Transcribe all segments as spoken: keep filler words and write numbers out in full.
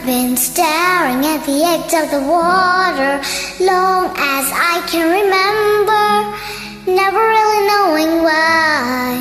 been staring at the edge of the water long as I can remember, never really knowing why.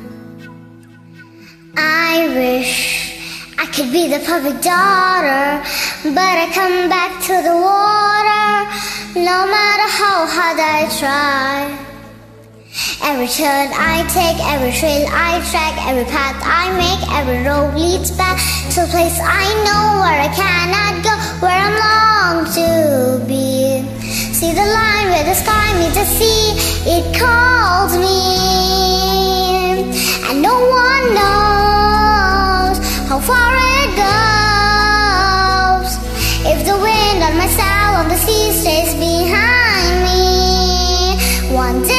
I wish I could be the perfect daughter, but I come back to the water no matter how hard I try. Every turn I take, every trail I track, every path I make, every road leads back to a place I know where I cannot go, where I'm long to be. See the line where the sky meets the sea, it calls me, and no one knows how far it goes. If the wind on my sail on the sea stays behind me, one day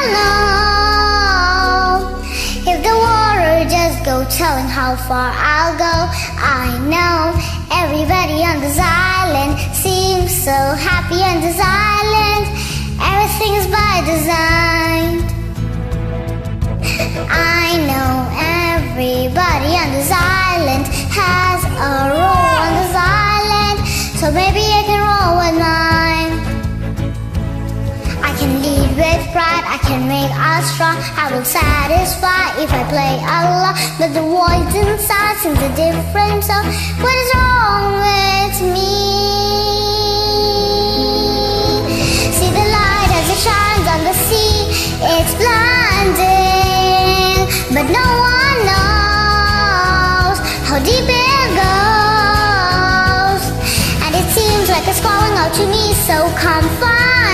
go telling how far I'll go. I know everybody on this island seems so happy on this island. Everything is by design. I know everybody on this island has a role on this island, so maybe I can roll with mine. I can lead with pride, I can make us strong, I will satisfy if I play along, but the voice inside sings a different song. What is wrong with me? See the light as it shines on the sea, it's blinding, but no one knows how deep it goes, and it seems like it's calling out to me, so come find